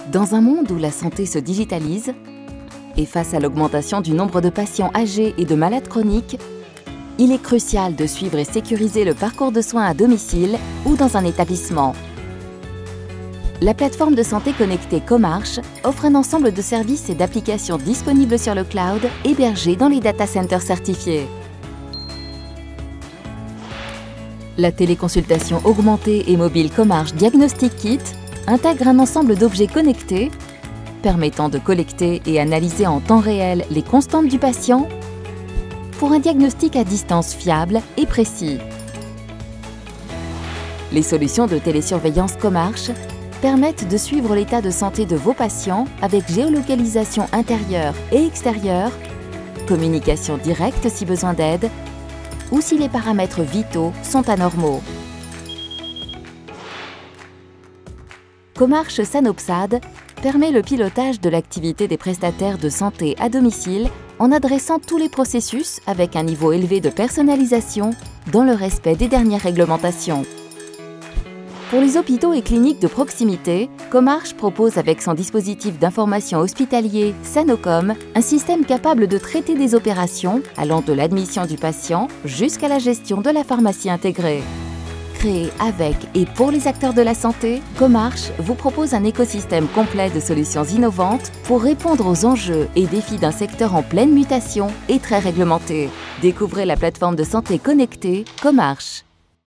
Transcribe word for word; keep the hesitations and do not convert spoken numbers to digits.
Dans un monde où la santé se digitalise, et face à l'augmentation du nombre de patients âgés et de malades chroniques, il est crucial de suivre et sécuriser le parcours de soins à domicile ou dans un établissement. La plateforme de santé connectée Comarch offre un ensemble de services et d'applications disponibles sur le cloud, hébergés dans les data centers certifiés. La téléconsultation augmentée et mobile Comarch Diagnostic Kit intègre un ensemble d'objets connectés permettant de collecter et analyser en temps réel les constantes du patient pour un diagnostic à distance fiable et précis. Les solutions de télésurveillance Comarch permettent de suivre l'état de santé de vos patients avec géolocalisation intérieure et extérieure, communication directe si besoin d'aide ou si les paramètres vitaux sont anormaux. Comarch Sanopsad permet le pilotage de l'activité des prestataires de santé à domicile en adressant tous les processus avec un niveau élevé de personnalisation dans le respect des dernières réglementations. Pour les hôpitaux et cliniques de proximité, Comarch propose avec son dispositif d'information hospitalier Sanocom un système capable de traiter des opérations allant de l'admission du patient jusqu'à la gestion de la pharmacie intégrée. Créé avec et pour les acteurs de la santé, Comarch vous propose un écosystème complet de solutions innovantes pour répondre aux enjeux et défis d'un secteur en pleine mutation et très réglementé. Découvrez la plateforme de santé connectée Comarch.